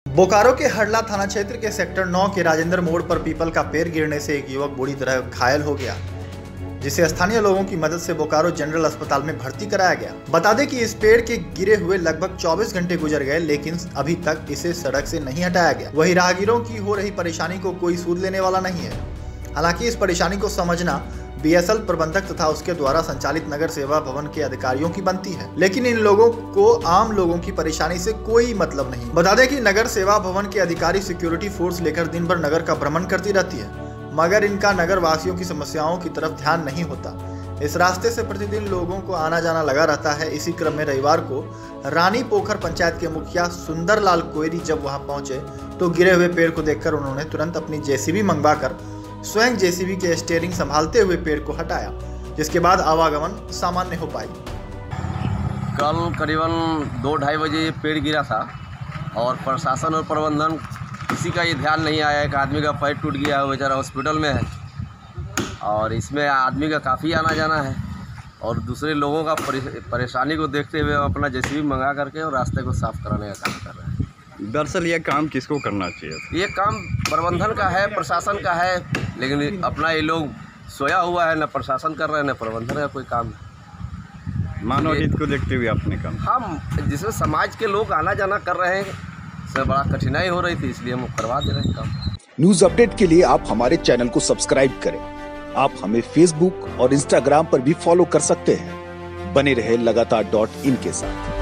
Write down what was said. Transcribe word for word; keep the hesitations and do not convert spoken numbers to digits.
बोकारो के हड़ला थाना क्षेत्र के सेक्टर नौ के राजेंद्र मोड़ पर पीपल का पेड़ गिरने से एक युवक बुरी तरह घायल हो गया, जिसे स्थानीय लोगों की मदद से बोकारो जनरल अस्पताल में भर्ती कराया गया। बता दें कि इस पेड़ के गिरे हुए लगभग चौबीस घंटे गुजर गए, लेकिन अभी तक इसे सड़क से नहीं हटाया गया। वहीं राहगीरों की हो रही परेशानी को कोई सूद लेने वाला नहीं है। हालांकि इस परेशानी को समझना बीएसएल प्रबंधक तथा उसके द्वारा संचालित नगर सेवा भवन के अधिकारियों की बनती है, लेकिन इन लोगों को आम लोगों की परेशानी से कोई मतलब नहीं। बता दें कि नगर सेवा भवन के अधिकारी सिक्योरिटी फोर्स लेकर दिन भर नगर का भ्रमण करती रहती है, मगर इनका नगर वासियों की समस्याओं की तरफ ध्यान नहीं होता। इस रास्ते से प्रतिदिन लोगों को आना जाना लगा रहता है। इसी क्रम में रविवार को रानी पोखर पंचायत के मुखिया सुंदरलाल कोयरी जब वहां पहुंचे तो गिरे हुए पेड़ को देखकर उन्होंने तुरंत अपनी जेसीबी मंगवाकर स्वयं जेसीबी के स्टीयरिंग संभालते हुए पेड़ को हटाया, जिसके बाद आवागमन सामान्य हो पाई। कल करीबन दो ढाई बजे ये पेड़ गिरा था और प्रशासन और प्रबंधन किसी का ये ध्यान नहीं आया। एक आदमी का पैर टूट गया है, बेचारा हॉस्पिटल में है और इसमें आदमी का काफ़ी आना जाना है और दूसरे लोगों का परेशानी को देखते हुए हम अपना जेसीबी मंगा करके और रास्ते को साफ़ कराने का काम कर रहे हैं। दरअसल ये काम किसको करना चाहिए? ये काम प्रबंधन का है, प्रशासन का है, लेकिन अपना ये लोग सोया हुआ है, न प्रशासन कर रहे हैं न प्रबंधन का कोई काम है। मानव हित को देखते हुए आपने काम, हम जिसमें समाज के लोग आना जाना कर रहे हैं, इससे बड़ा कठिनाई हो रही थी, इसलिए हम करवा दे रहे हैं काम। न्यूज अपडेट के लिए आप हमारे चैनल को सब्सक्राइब करें। आप हमें फेसबुक और इंस्टाग्राम पर भी फॉलो कर सकते हैं। बने रहे लगातार डॉट इन के साथ।